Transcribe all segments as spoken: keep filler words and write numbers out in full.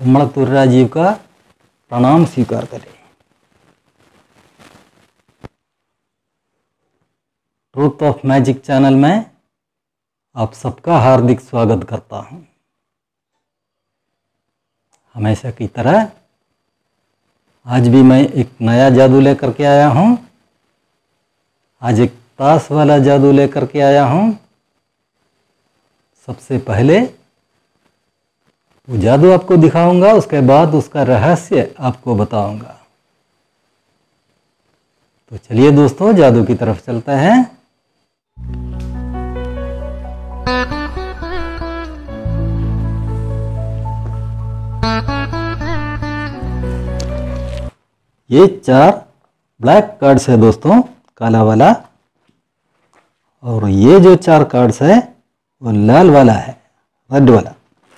उम्मड़ तुर्राजीव का प्रणाम स्वीकार करें। ट्रूथ ऑफ मैजिक चैनल में आप सबका हार्दिक स्वागत करता हूं। हमेशा की तरह आज भी मैं एक नया जादू लेकर के आया हूं। आज एक ताश वाला जादू लेकर के आया हूं। सबसे पहले वो जादू आपको दिखाऊंगा, उसके बाद उसका रहस्य आपको बताऊंगा। तो चलिए दोस्तों, जादू की तरफ चलते हैं। ये चार ब्लैक कार्ड्स है दोस्तों, काला वाला, और ये जो चार कार्ड्स है वो लाल वाला है, रेड वाला।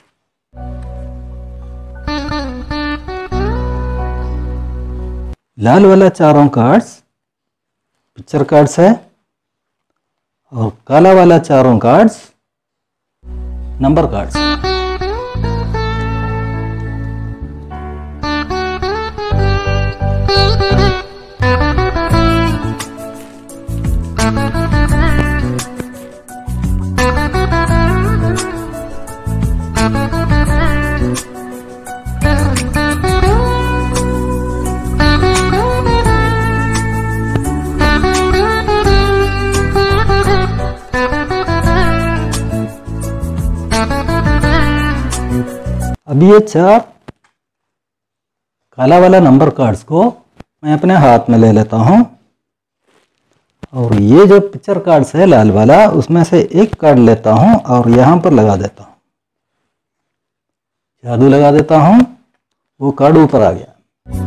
लाल वाला चारों कार्ड्स पिक्चर कार्ड्स है और काला वाला चारों कार्ड्स नंबर कार्ड्स। अभी ये चार काला वाला नंबर कार्ड्स को मैं अपने हाथ में ले लेता हूं, और ये जो पिक्चर कार्ड्स है लाल वाला, उसमें से एक कार्ड लेता हूं और यहां पर लगा देता हूं। जादू लगा देता हूं, वो कार्ड ऊपर आ गया।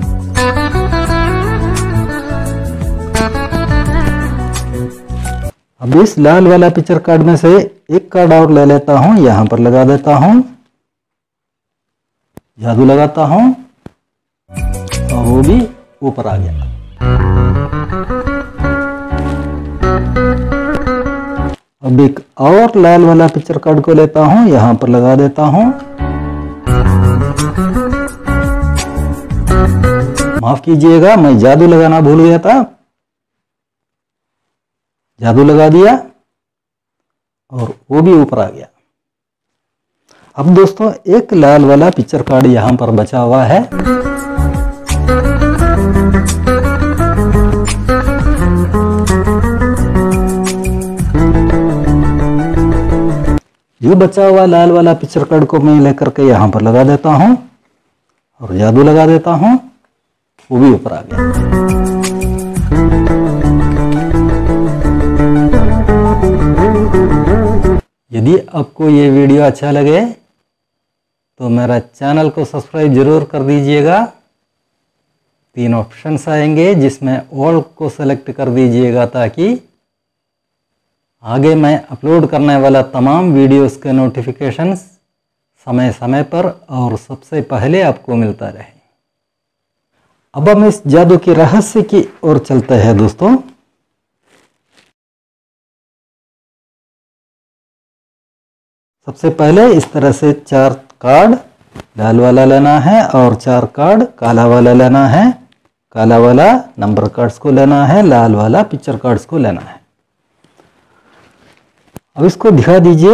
अब इस लाल वाला पिक्चर कार्ड में से एक कार्ड और ले लेता हूं, यहां पर लगा देता हूं। जादू लगाता हूं और वो भी ऊपर आ गया। अब एक और लाल वाला पिक्चर कार्ड को लेता हूं, यहां पर लगा देता हूं। माफ कीजिएगा, मैं जादू लगाना भूल गया था। जादू लगा दिया और वो भी ऊपर आ गया। अब दोस्तों एक लाल वाला पिक्चर कार्ड यहां पर बचा हुआ है। जो बचा हुआ लाल वाला पिक्चर कार्ड को मैं लेकर के यहां पर लगा देता हूं और जादू लगा देता हूं, वो भी ऊपर आ गया। यदि आपको ये वीडियो अच्छा लगे तो मेरा चैनल को सब्सक्राइब जरूर कर दीजिएगा। तीन ऑप्शंस आएंगे जिसमें ऑल को सेलेक्ट कर दीजिएगा, ताकि आगे मैं अपलोड करने वाला तमाम वीडियोस के नोटिफिकेशंस समय समय पर और सबसे पहले आपको मिलता रहे। अब हम इस जादू के रहस्य की ओर चलते हैं दोस्तों। सबसे पहले इस तरह से चार कार्ड लाल वाला लेना है और चार कार्ड काला वाला लेना है। काला वाला नंबर कार्ड्स को लेना है, लाल वाला पिक्चर कार्ड्स को लेना है। अब इसको दिखा दीजिए।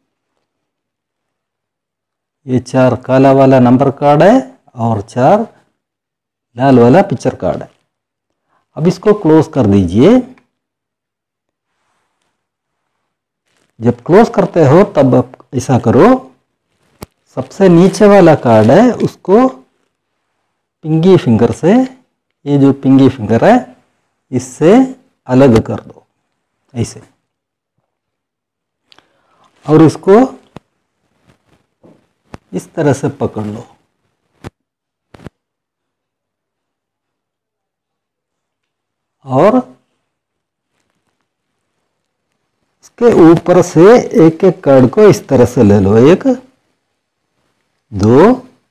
ये चार काला वाला नंबर कार्ड है और चार लाल वाला पिक्चर कार्ड है। अब इसको क्लोज कर दीजिए। जब क्लोज करते हो तब आप ऐसा करो, सबसे नीचे वाला कार्ड है उसको पिंगी फिंगर से, ये जो पिंगी फिंगर है इससे अलग कर दो ऐसे, और इसको इस तरह से पकड़ लो। और इसके ऊपर से एक एक कार्ड को इस तरह से ले लो। एक, दो,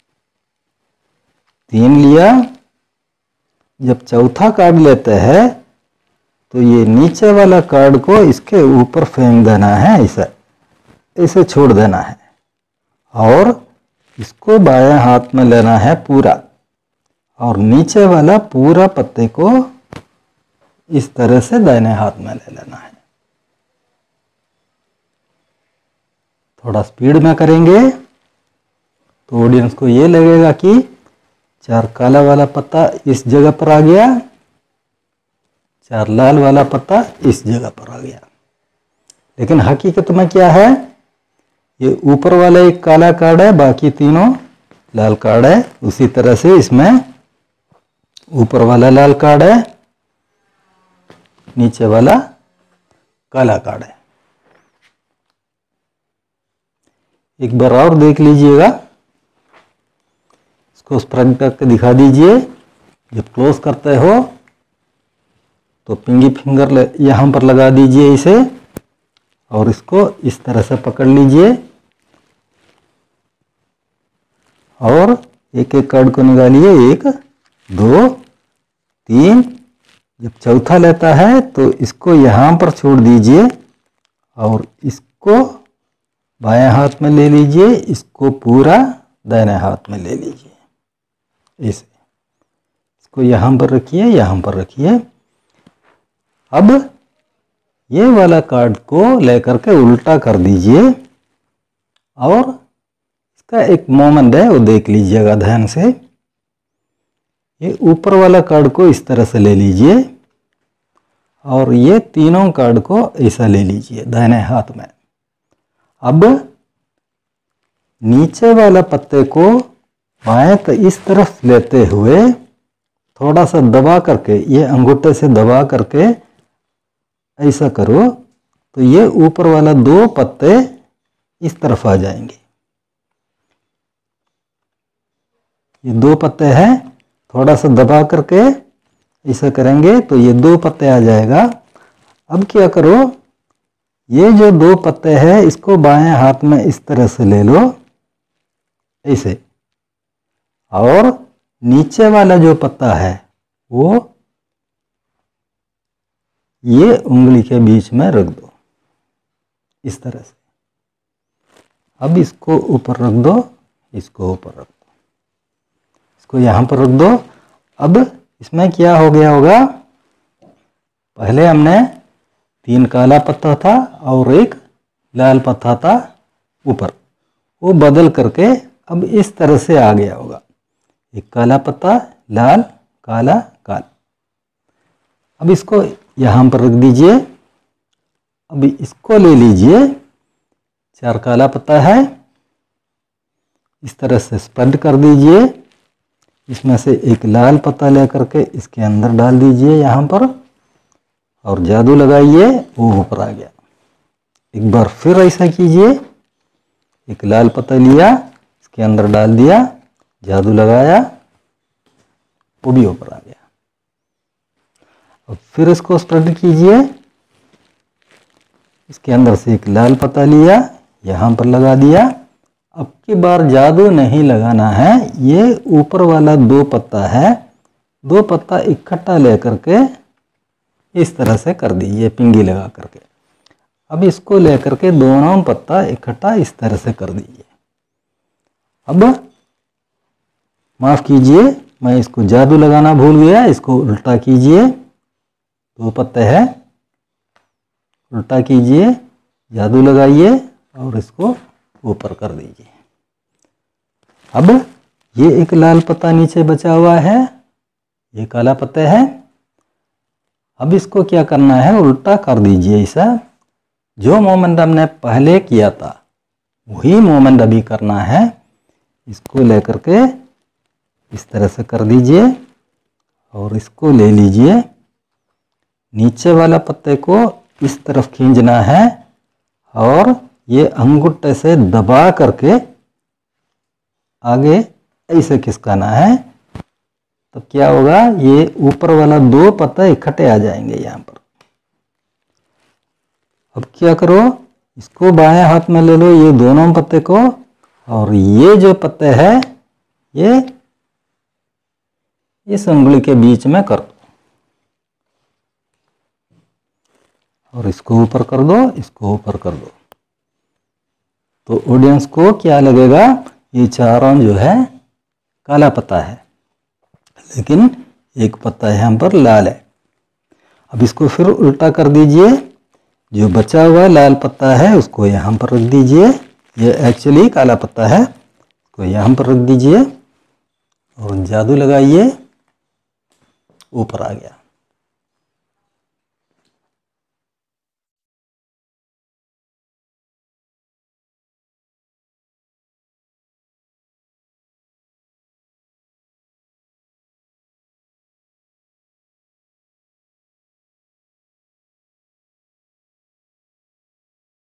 तीन लिया। जब चौथा कार्ड लेते हैं तो ये नीचे वाला कार्ड को इसके ऊपर फेंक देना है, ऐसा ऐसे छोड़ देना है। और इसको बाएं हाथ में लेना है पूरा, और नीचे वाला पूरा पत्ते को इस तरह से दाहिने हाथ में ले लेना है। थोड़ा स्पीड में करेंगे तो ऑडियंस को ये लगेगा कि चार काला वाला पत्ता इस जगह पर आ गया, चार लाल वाला पत्ता इस जगह पर आ गया। लेकिन हकीकत में क्या है, ये ऊपर वाला एक काला कार्ड है, बाकी तीनों लाल कार्ड है। उसी तरह से इसमें ऊपर वाला लाल कार्ड है, नीचे वाला काला कार्ड है। एक बार और देख लीजिएगा, इसको स्प्रेड करके दिखा दीजिए। जब क्लोज करते हो तो पिंगी फिंगर यहाँ पर लगा दीजिए इसे, और इसको इस तरह से पकड़ लीजिए और एक एक कार्ड को निकालिए। एक, दो, तीन। जब चौथा लेता है तो इसको यहाँ पर छोड़ दीजिए और इसको बाएं हाथ में ले लीजिए, इसको पूरा दाहिने हाथ में ले लीजिए। इसे इसको यहाँ पर रखिए, यहाँ पर रखिए। अब ये वाला कार्ड को लेकर के उल्टा कर दीजिए और इसका एक मोमेंट है वो देख लीजिएगा ध्यान से। ये ऊपर वाला कार्ड को इस तरह से ले लीजिए और ये तीनों कार्ड को ऐसा ले लीजिए दाहिने हाथ में। अब नीचे वाला पत्ते को बाएं तो इस तरफ लेते हुए थोड़ा सा दबा करके, ये अंगूठे से दबा करके ऐसा करो तो ये ऊपर वाला दो पत्ते इस तरफ आ जाएंगे। ये दो पत्ते हैं, थोड़ा सा दबा करके ऐसा करेंगे तो ये दो पत्ते आ जाएगा। अब क्या करो, ये जो दो पत्ते हैं इसको बाएं हाथ में इस तरह से ले लो ऐसे, और नीचे वाला जो पत्ता है वो ये उंगली के बीच में रख दो इस तरह से। अब इसको ऊपर रख दो, इसको ऊपर रख दो, इसको यहाँ पर रख दो। अब इसमें क्या हो गया होगा, पहले हमने तीन काला पत्ता था और एक लाल पत्ता था ऊपर, वो बदल करके अब इस तरह से आ गया होगा। एक काला पत्ता, लाल, काला, काला। अब इसको यहाँ पर रख दीजिए। अब इसको ले लीजिए, चार काला पत्ता है, इस तरह से स्प्रेड कर दीजिए। इसमें से एक लाल पत्ता लेकर के इसके अंदर डाल दीजिए यहाँ पर और जादू लगाइए, वो ऊपर आ गया। एक बार फिर ऐसा कीजिए, एक लाल पत्ता लिया, इसके अंदर डाल दिया, जादू लगाया, वो भी ऊपर आ गया। अब फिर इसको स्प्रेड कीजिए, इसके अंदर से एक लाल पत्ता लिया, यहाँ पर लगा दिया। अब की बार जादू नहीं लगाना है, ये ऊपर वाला दो पत्ता है, दो पत्ता इकट्ठा लेकर के इस तरह से कर दीजिए पिंगी लगा करके। अब इसको लेकर के दोनों पत्ता इकट्ठा इस तरह से कर दीजिए। अब माफ कीजिए, मैं इसको जादू लगाना भूल गया, इसको उल्टा कीजिए। दो पत्ते हैं, उल्टा कीजिए, जादू लगाइए और इसको ऊपर कर दीजिए। अब ये एक लाल पत्ता नीचे बचा हुआ है, ये काला पत्ता है। अब इसको क्या करना है, उल्टा कर दीजिए ऐसा। जो मोमेंट हमने पहले किया था वही मोमेंट अभी करना है। इसको लेकर के इस तरह से कर दीजिए और इसको ले लीजिए। नीचे वाला पत्ते को इस तरफ खींचना है और ये अंगूठे से दबा करके आगे ऐसे खिसकाना है। तो क्या होगा, ये ऊपर वाला दो पत्ते इकट्ठे आ जाएंगे यहाँ पर। अब क्या करो, इसको बाएं हाथ में ले लो ये दोनों पत्ते को, और ये जो पत्ते हैं ये इस उंगली के बीच में कर दो और इसको ऊपर कर दो, इसको ऊपर कर दो। तो ऑडियंस को क्या लगेगा, ये चारों जो है काला पत्ता है, लेकिन एक पत्ता यहाँ पर लाल है। अब इसको फिर उल्टा कर दीजिए, जो बचा हुआ लाल पत्ता है उसको यहाँ पर रख दीजिए, ये एक्चुअली काला पत्ता है, उसको यहाँ पर रख दीजिए और जादू लगाइए, ऊपर आ गया।